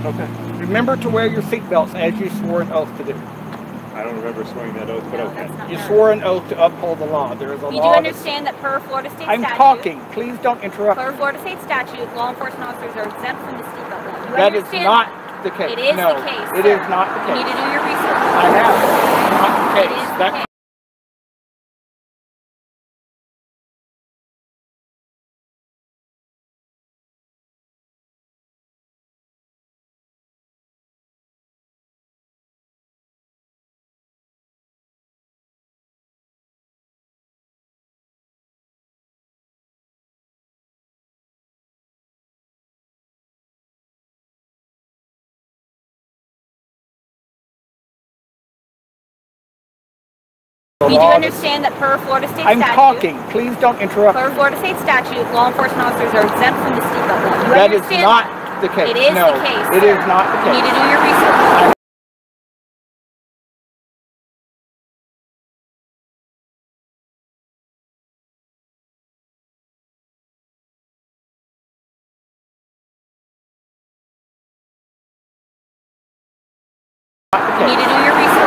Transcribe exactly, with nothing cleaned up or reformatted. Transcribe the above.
Okay. Remember to wear your seatbelts as you swore an oath to do. I don't remember swearing that oath, but No, okay. that's not You her. swore an oath to uphold the law. There is a You law. do understand that per Florida State I'm statute... talking. Please don't interrupt. Per Florida State statute, law enforcement officers are exempt from the seatbelt law. You That is understand not that? the case. It is no, the case, it sir. is not the You case. need to do your research. I have. It's not the It case. is the That case. You do understand that per Florida State I'm statute... talking. Please don't interrupt. Per Florida State statute, law enforcement officers are exempt from the seatbelt law. You That is understand not that? the case. It is no, the case, it sir. is not the You case. need to do your research. I You need to do your research.